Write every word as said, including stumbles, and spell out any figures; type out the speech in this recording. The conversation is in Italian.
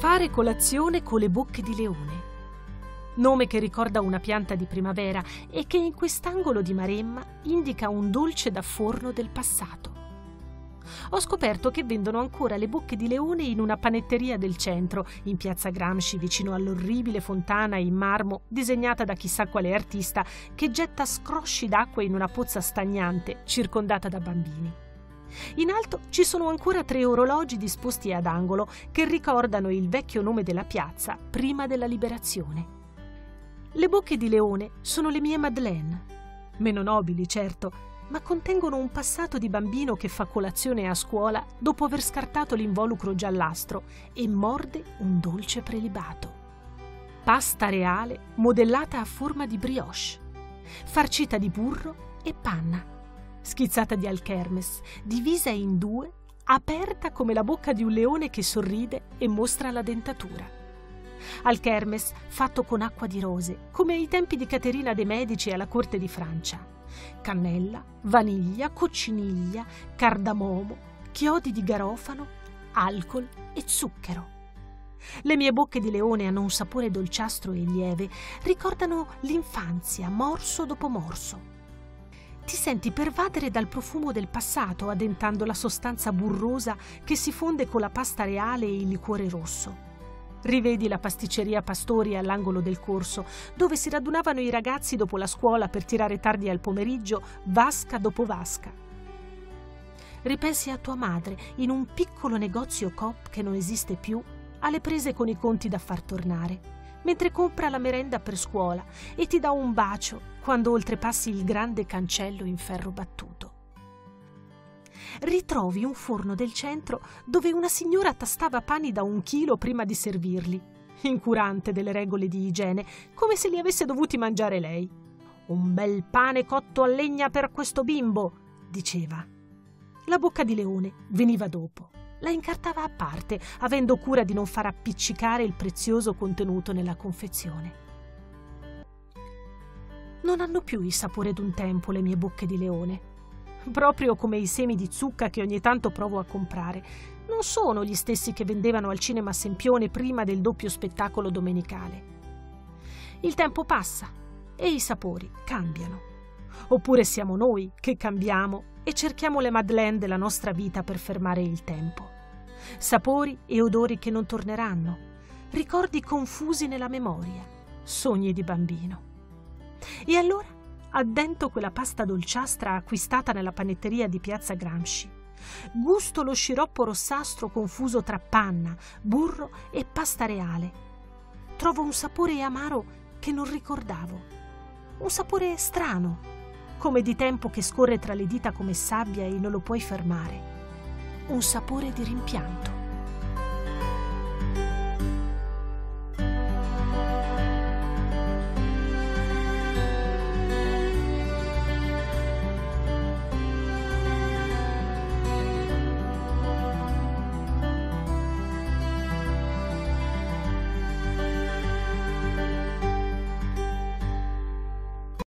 Fare colazione con le bocche di leone. Nome che ricorda una pianta di primavera e che in quest'angolo di Maremma indica un dolce da forno del passato. Ho scoperto che vendono ancora le bocche di leone in una panetteria del centro, in piazza Gramsci, vicino all'orribile fontana in marmo disegnata da chissà quale artista che getta scrosci d'acqua in una pozza stagnante circondata da bambini. In alto ci sono ancora tre orologi disposti ad angolo che ricordano il vecchio nome della piazza prima della liberazione. Le bocche di leone sono le mie Madeleine, meno nobili certo, ma contengono un passato di bambino che fa colazione a scuola dopo aver scartato l'involucro giallastro e morde un dolce prelibato. Pasta reale modellata a forma di brioche, farcita di burro e panna, schizzata di alchermes, divisa in due, aperta come la bocca di un leone che sorride e mostra la dentatura. Alchermes fatto con acqua di rose, come ai tempi di Caterina de' Medici alla corte di Francia. Cannella, vaniglia, cocciniglia, cardamomo, chiodi di garofano, alcol e zucchero. Le mie bocche di leone hanno un sapore dolciastro e lieve, ricordano l'infanzia, morso dopo morso. Ti senti pervadere dal profumo del passato, addentando la sostanza burrosa che si fonde con la pasta reale e il liquore rosso. Rivedi la pasticceria Pastori all'angolo del corso, dove si radunavano i ragazzi dopo la scuola per tirare tardi al pomeriggio, vasca dopo vasca. Ripensi a tua madre in un piccolo negozio Coop che non esiste più, alle prese con i conti da far tornare, mentre compra la merenda per scuola e ti dà un bacio quando oltrepassi il grande cancello in ferro battuto. Ritrovi un forno del centro dove una signora tastava pani da un chilo prima di servirli, incurante delle regole di igiene, come se li avesse dovuti mangiare lei. «Un bel pane cotto a legna per questo bimbo», diceva. La bocca di leone veniva dopo. La incartava a parte, avendo cura di non far appiccicare il prezioso contenuto nella confezione. Non hanno più il sapore d'un tempo le mie bocche di leone. Proprio come i semi di zucca che ogni tanto provo a comprare. Non sono gli stessi che vendevano al cinema Sempione prima del doppio spettacolo domenicale. Il tempo passa e i sapori cambiano. Oppure siamo noi che cambiamo e cerchiamo le Madeleine della nostra vita per fermare il tempo. Sapori e odori che non torneranno, ricordi confusi nella memoria, sogni di bambino. E allora addento quella pasta dolciastra acquistata nella panetteria di piazza Gramsci. Gusto lo sciroppo rossastro confuso tra panna, burro e pasta reale. Trovo un sapore amaro che non ricordavo. Un sapore strano, come di tempo che scorre tra le dita come sabbia e non lo puoi fermare. Un sapore di rimpianto.